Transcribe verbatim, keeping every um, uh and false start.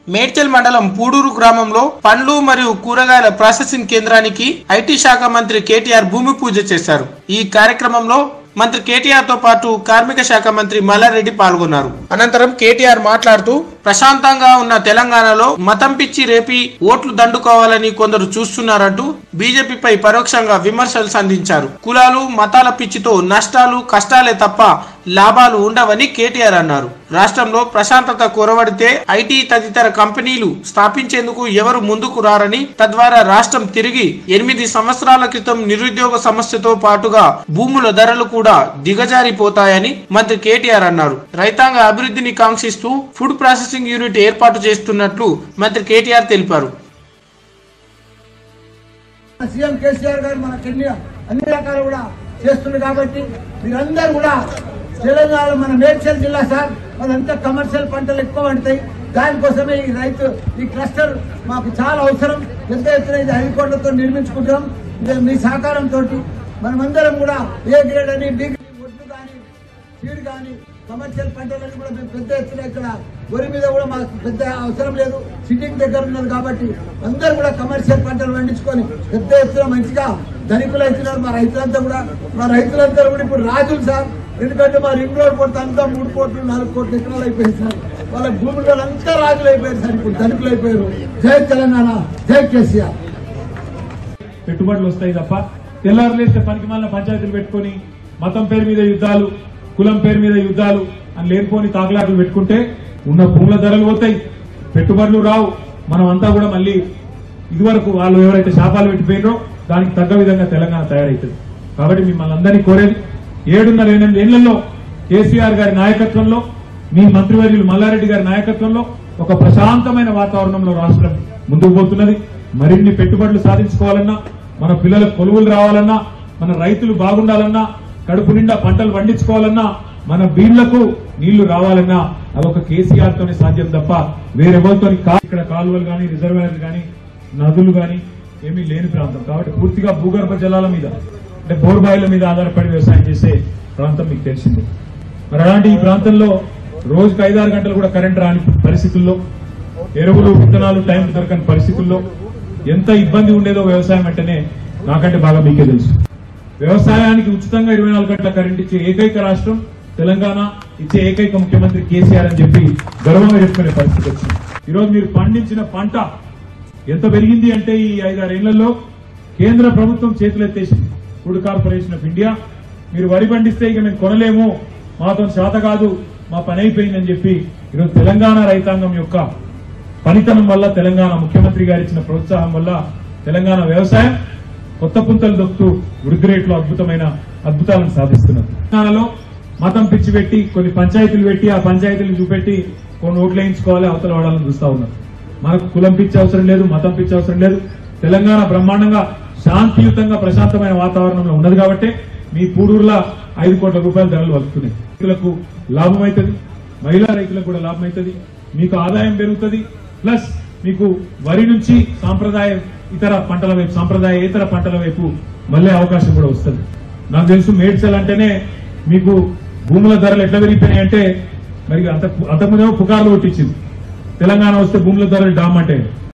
మేడ్చల్ మండలం పూడూరు గ్రామంలో పండ్లు మరియు కూరగాయల ప్రాసెసింగ్ కేంద్రానికి ఐటీ శాఖ మంత్రి కేటీఆర్ భూమి పూజ చేశారు। ఈ కార్యక్రమంలో మంత్రి కేటీఆర్ తో పాటు కార్మిక శాఖ మంత్రి మల్లారెడ్డి పాల్గొన్నారు। అనంతరం కేటీఆర్ మాట్లాడుతూ ప్రశాంతంగా ఉన్న తెలంగాణలో మతం పిచ్చి రేపి ఓట్లు దండుకోవాలని కొందరు చూస్తున్నారంటూ బీజేపీపై పరోక్షంగా విమర్శలు సంధించారు। కులాలు మతాల పిచ్చితో నష్టాలు కష్టాలే తప్ప లాభాలు ఉండవని కేటీఆర్ అన్నారు। రాష్ట్రంలో ప్రశాంతత కొరవడితే ఐటీ తదితర కంపెనీలు స్థాపించేందుకు ఎవరు ముందుకు రారని, తద్వారా రాష్ట్రం తిరిగి ఎనిమిది సంవత్సరాల క్రితం నిరుద్యోగ సమస్యతో పాటుగా భూముల ధరలు కూడా దిగజారిపోతాయని మంత్రి కేటీఆర్ అన్నారు। రైతాంగ అభివృద్ధిని కాంక్షిస్తూ ఫుడ్ ప్రాసెసింగ్ యూనిట్ ఏర్పాటు చేస్తున్నట్లు మంత్రి కేటీఆర్ తెలిపారు। సీఎం కేసీఆర్ గారు మనకి అన్ని రకాలు కూడా చేస్తున్నారు కాబట్టి మీరందరూ కూడా తెలంగాణ మన మేడ్చల్ జిల్లా సార్ మనంతా కమర్షియల్ పంటలు ఎక్కువ పండుతాయి। దానికోసమే ఈ రైతు ఈ క్లస్టర్ మాకు చాలా అవసరం। పెద్ద ఎత్తున ఇది ఐదు కోట్లతో నిర్మించుకుంటాం। మీ సహకారంతో మనమందరం కూడా ఏ గ్రేడ్ అని బి ఒడ్లు కానీ సీడ్ కానీ కమర్షియల్ పంటలని కూడా మేము పెద్ద ఎత్తున ఇక్కడ వరి మీద కూడా మాకు పెద్ద అవసరం లేదు, సిట్టింగ్ దగ్గర ఉన్నది కాబట్టి అందరూ కూడా కమర్షియల్ పంటలు పండించుకొని పెద్ద ఎత్తున మంచిగా ధనికులు అవుతున్నారు మా రైతులంతా కూడా। మా రైతులందరూ కూడా ఇప్పుడు రాజులు సార్, ఎందుకంటే మా రింగ్ రోడ్ పోతే అంతా మూడు కోట్లు నాలుగు కోట్ల ఎకరాలు అయిపోయింది సార్। వాళ్ళ భూముల అంతా రాజులు అయిపోయారు సార్, ఇప్పుడు ధనికులు అయిపోయారు। జై తెలంగాణ, జై కేసీఆర్। పెట్టుబడులు వస్తాయి తప్ప తెల్లారులేస్తే పనికి మాలిన పంచాయతీలు పెట్టుకుని మతం పేరు మీద యుద్ధాలు, కులం పేరు మీద యుద్ధాలు అని లేనిపోని తాకలాటలు పెట్టుకుంటే ఉన్న భూముల ధరలు పోతాయి, పెట్టుబడులు రావు। మనం అంతా కూడా మళ్ళీ ఇదివరకు వాళ్ళు ఎవరైతే శాపాలు పెట్టిపోయినో దానికి తగ్గ విధంగా తెలంగాణ తయారవుతుంది। కాబట్టి మిమ్మల్ని అందరినీ కోరేది ఏడున్నర ఎనిమిది ఏళ్లలో కేసీఆర్ గారి నాయకత్వంలో, మీ మంత్రివర్యులు మల్లారెడ్డి గారి నాయకత్వంలో ఒక ప్రశాంతమైన వాతావరణంలో రాష్ట్రం ముందుకు పోతున్నది। మరిన్ని పెట్టుబడులు సాధించుకోవాలన్నా, మన పిల్లలకు కొలువులు రావాలన్నా, మన రైతులు బాగుండాలన్నా, కడుపు నిండా పంటలు పండించుకోవాలన్నా, మన బీళ్లకు నీళ్లు రావాలన్నా అదొక కేసీఆర్ తోనే సాధ్యం తప్ప వేరెవరితో ఇక్కడ కాలువలు కానీ రిజర్వాయర్లు కానీ నదులు కానీ ఏమీ లేని ప్రాంతం కాబట్టి పూర్తిగా భూగర్భ జలాల మీద అంటే బోర్బాయిల మీద ఆధారపడి వ్యవసాయం చేసే ప్రాంతం మీకు తెలిసింది। మరి అలాంటి ఈ ప్రాంతంలో రోజుకు ఐదారు గంటలు కూడా కరెంట్ రాని పరిస్థితుల్లో, ఎరువులు విత్తనాలు టైం దొరకని పరిస్థితుల్లో ఎంత ఇబ్బంది ఉండేదో వ్యవసాయం అంటేనే నాకంటే బాగా మీకే తెలుసు। వ్యవసాయానికి ఉచితంగా ఇరవై నాలుగు గంటల కరెంట్ ఇచ్చే ఏకైక రాష్ట్రం తెలంగాణ, ఇచ్చే ఏకైక ముఖ్యమంత్రి కేసీఆర్ అని చెప్పి గర్వంగా చెప్పుకునే పరిస్థితి వచ్చింది। ఈరోజు మీరు పండించిన పంట ఎంత పెరిగింది అంటే ఈ ఐదారేళ్లలో కేంద్ర ప్రభుత్వం చేతులెత్తేసింది। ఫుడ్ కార్పొరేషన్ ఆఫ్ ఇండియా మీరు వరి పండిస్తే ఇక మేము కొనలేము, మాతో శాత కాదు, మా పని అయిపోయిందని చెప్పి ఈరోజు తెలంగాణ రైతాంగం యొక్క పనితనం వల్ల, తెలంగాణ ముఖ్యమంత్రి గారు ఇచ్చిన ప్రోత్సాహం వల్ల తెలంగాణ వ్యవసాయం కొత్త పుంతలు దొక్కుతూ వృద్ధి రేట్లో అద్భుతమైన అద్భుతాలను సాధిస్తున్నారు। తెలంగాణలో మతం పిచ్చి పెట్టి కొన్ని పంచాయతీలు పెట్టి ఆ పంచాయతీలు చూపెట్టి కొన్ని ఓట్లు వేయించుకోవాలి, అవతల వాడాలని చూస్తా ఉన్నారు। మనకు కులం పిచ్చి అవసరం లేదు, మతం పిచ్చి అవసరం లేదు। తెలంగాణ బ్రహ్మాండంగా శాంతియుతంగా ప్రశాంతమైన వాతావరణంలో ఉన్నది కాబట్టి మీ పూడూరులో ఐదు కోట్ల రూపాయల ధరలు వస్తున్నాయి। రైతులకు లాభం అవుతుంది, మహిళా రైతులకు కూడా లాభం అవుతుంది, మీకు ఆదాయం పెరుగుతుంది, ప్లస్ మీకు వరి నుంచి సాంప్రదాయ ఇతర పంటల వైపు సాంప్రదాయ ఇతర పంటల వైపు మళ్లే అవకాశం కూడా వస్తుంది। నాకు తెలుసు మేడ్చల్ అంటేనే మీకు భూముల ధరలు ఎట్లా పెరిగిపోయినాయంటే మరి అంత అంతకుముందేమో పుకార్లు కొట్టించింది, తెలంగాణ వస్తే భూముల ధరలు డామ్ అంటే